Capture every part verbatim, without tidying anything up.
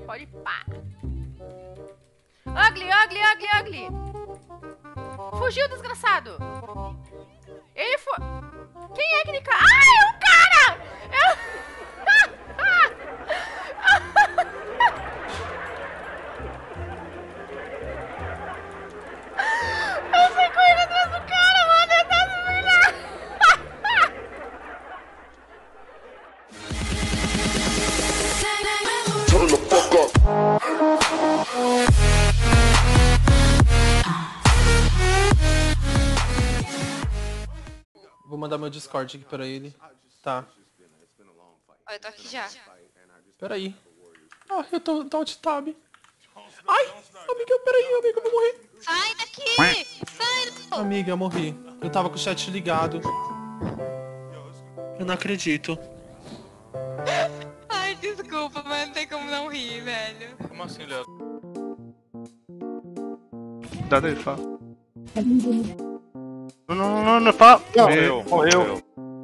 Pode pá. Ugly, ugly, ugly, ugly. Fugiu, desgraçado. Ele foi... Quem é aquele cara? Ai, é um cara! Eu... Eu saí correndo atrás do cara, mano. Eu tava virando. Vou mandar meu Discord aqui pra ele. Tá. Ó, eu tô aqui já. Peraí. Ah, eu tô no alt tab. Ai, amiga, peraí, amiga, eu vou morrer. Sai daqui! Sai! Amiga, eu morri. Eu tava com o chat ligado. Eu não acredito. Ai, desculpa, mas não tem como não rir, velho. Como assim, Léo? Dá dele, fala. Não, não, não, não, fala. Morreu, Morreu.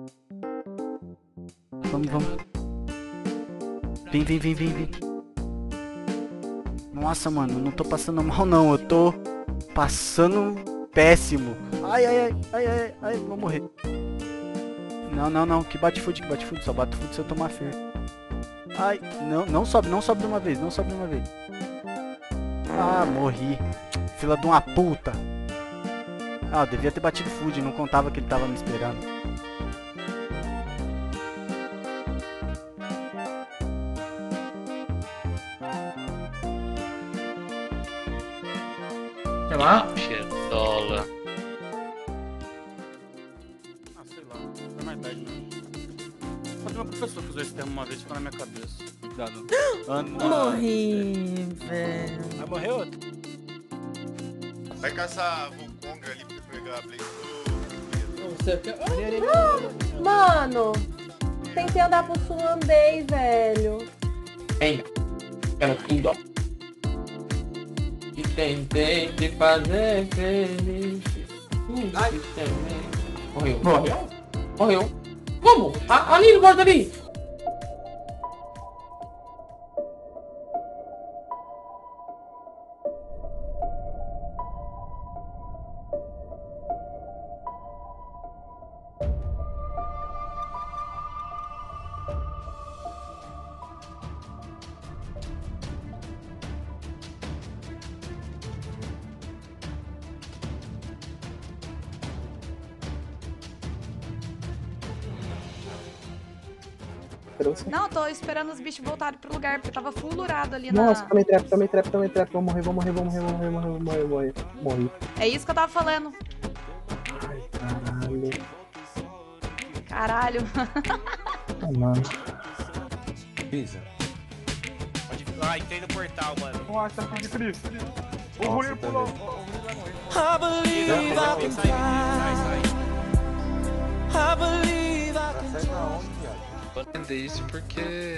Vamos, vamos. Vem, vem, vem, vem, vem. Nossa, mano, eu não tô passando mal não, eu tô passando péssimo. Ai, ai, ai, ai, ai, ai, vou morrer. Não, não, não, que bate food, que bate food, só bate food se eu tomar fer. Ai, não, não sobe, não sobe de uma vez, não sobe de uma vez. Ah, morri. Fila de uma puta. Ah, eu devia ter batido food, não contava que ele tava me esperando. Sei lá. Pistola. Ah, sei lá, é mais tarde, né? Só tem uma professora que usou esse termo uma vez e ficou na minha cabeça. Cuidado. Morri, velho. Vai morrer outro? Vai caçar Wukong ali pra pegar a Blade do... Você quer... ah, mano, tentei andar pro sul, andei, velho. Venha. Quero tudo, ó. E tentei te fazer feliz. Ai. Morreu. Morreu? Morreu. Como? A, ali no bordo ali. Não, tô esperando os bichos voltarem pro lugar, porque tava fulurado ali na... Nossa, tomei trap, tomei trap, tomei trap. Vou morrer, vou morrer, vou morrer, vou morrer, vou morrer, vou morrer, vou morrer. Morri. É isso que eu tava falando. Ai, caralho. Caralho. Ah, mano. Pisa. Pode... Ah, entrei no portal, mano. Nossa, tá de Cris. O Rui pulou. O Rui vai morrer. I believe I can fly. I believe I can fly. Vou entender isso porque...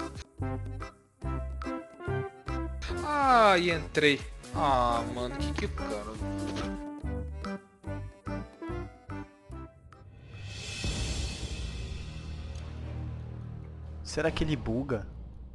Ah, e entrei. Ah, mano, que que o cara... Será que ele buga?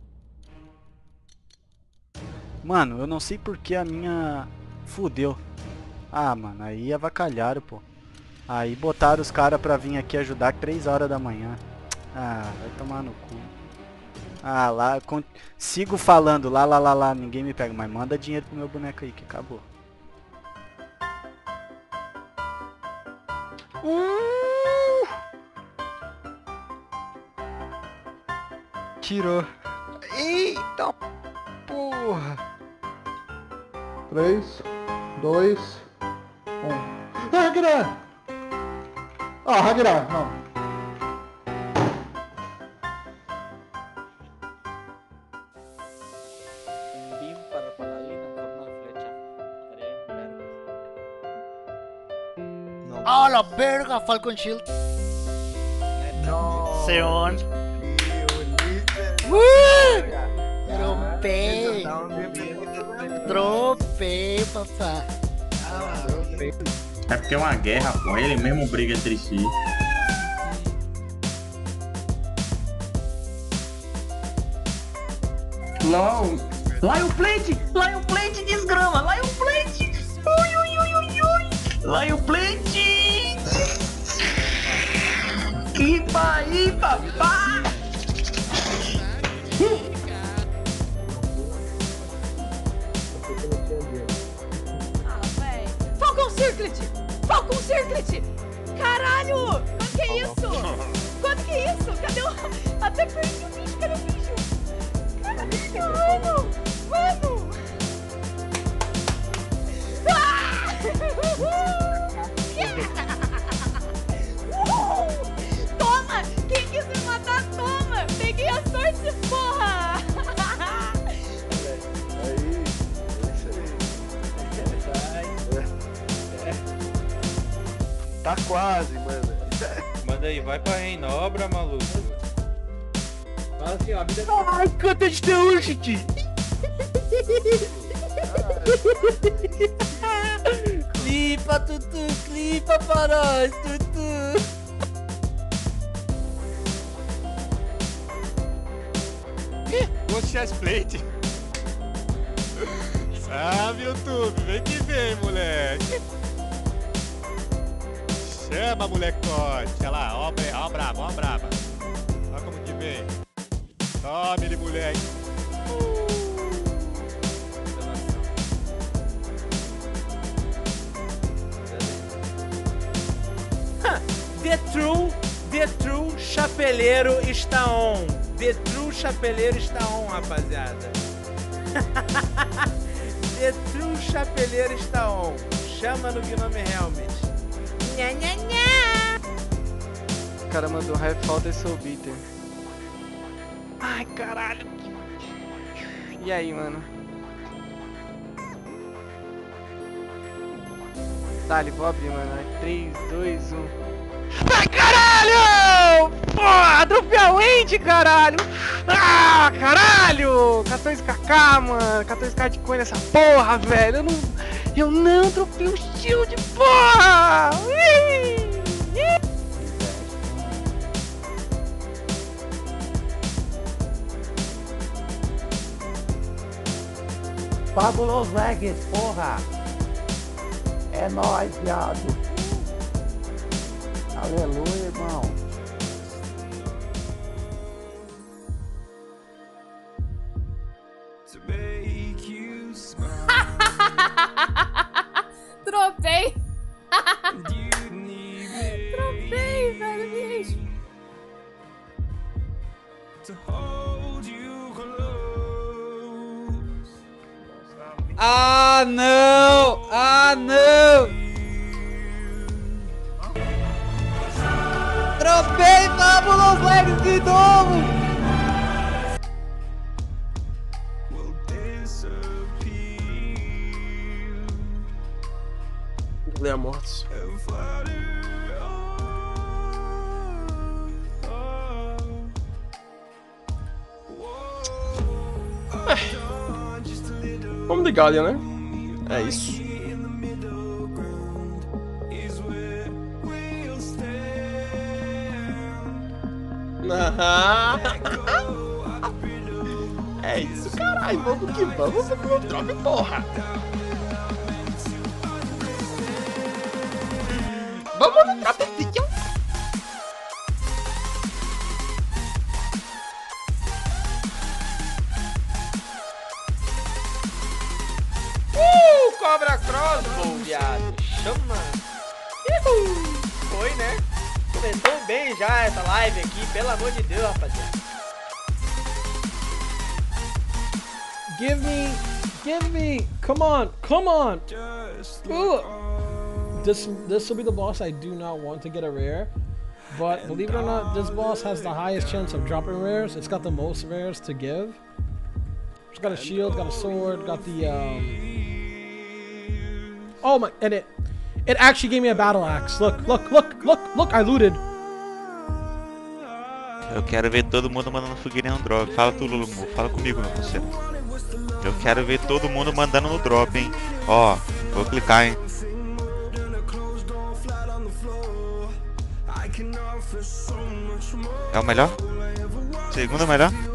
Mano, eu não sei porque a minha... Fudeu. Ah, mano, aí avacalharam, pô. Aí botaram os caras pra vir aqui ajudar três horas da manhã. Ah, vai tomar no cu. Ah, lá, con... sigo falando, lá, lá, lá, lá, ninguém me pega, mas manda dinheiro pro meu boneco aí, que acabou. Uh! Tirou. Eita porra. três, dois, um. Ragnar! Ah, Ragnar, não. ¡Ah, la verga! Falcon Shield. No. Seon. Uh! Tropei. Tropei, papá. É porque é uma guerra, pô. Ele mesmo briga entre si. LOL, Lion Plate! Lion Plate, desgrama! Lion Plate! Ui, ui, ui, ui, ui! Lion Plate! Ipa, ipa, pá! Ah, véi. Falcon Circlet! Falcon Circlet! Caralho! Quanto que é isso? Quanto que é isso? Cadê o... Até perdi o bicho, cadê o bicho? Caralho, mano! Mano! Ah! Uh! Toma! Quem quis me matar, toma! Peguei a sorte, porra! Aí, é isso aí. Tá quase, mano. Manda aí, vai pra Reinobra, maluco. Fala assim, ó, a vida... Ai, canta de teu gente! Clipa, Tutu, clipa pra nós, Tutu! Ghost Chest Plate. Sabe, YouTube, vem que vem, moleque. Chama, molecote. Olha lá, ó, ó braba, ó braba. Olha como que vem. Tome ele, moleque. The True, The True Chapeleiro está on. The True Chapeleiro está on, rapaziada. The True Chapeleiro está on. Chama no Gnome Helmet. Nha, nha, nha. O cara mandou High Falta e Soul Beater. Ai, caralho. E aí, mano? Tá, vou abrir, mano. três, dois, um. Ai, caralho! Porra, troféu End, caralho! Ah, caralho! quatorze K K, mano. quatorze K de coin nessa porra, velho. Eu não... Eu não trofei o shield, porra! Ui! Fabulous Ragged, porra! É nóis, viado! Aleluia, irmão! Tropei! Tropei, velho, bicho! Ah, não! Ah, não! Tropei Fabulous Legs de novo! Leia mortos. Vamos de Guardian, né? É isso. É isso, caralho. Vamos que vamos pro meu drop, porra. Vamos no dropzinho. Uh, Cobra Crossbow, viado. Chama. Uhul. Foi, né? Começou bem já essa live aqui, pelo amor de Deus, rapaziada. Give me, give me, come on, come on. Ooh. This this will be the boss I do not want to get a rare, but believe it or not, this boss has the highest chance of dropping rares. It's got the most rares to give. It's got a shield, got a sword, got the um. Oh my! And it, it actually gave me a battle axe. Look, look, look, look, look! I looted. Eu quero ver todo mundo mandando fogueirinha no drop. Fala tu, Lulu, fala comigo, meu parceiro. Eu quero ver todo mundo mandando no drop, hein? Ó, vou clicar, hein? É o melhor? Segundo melhor?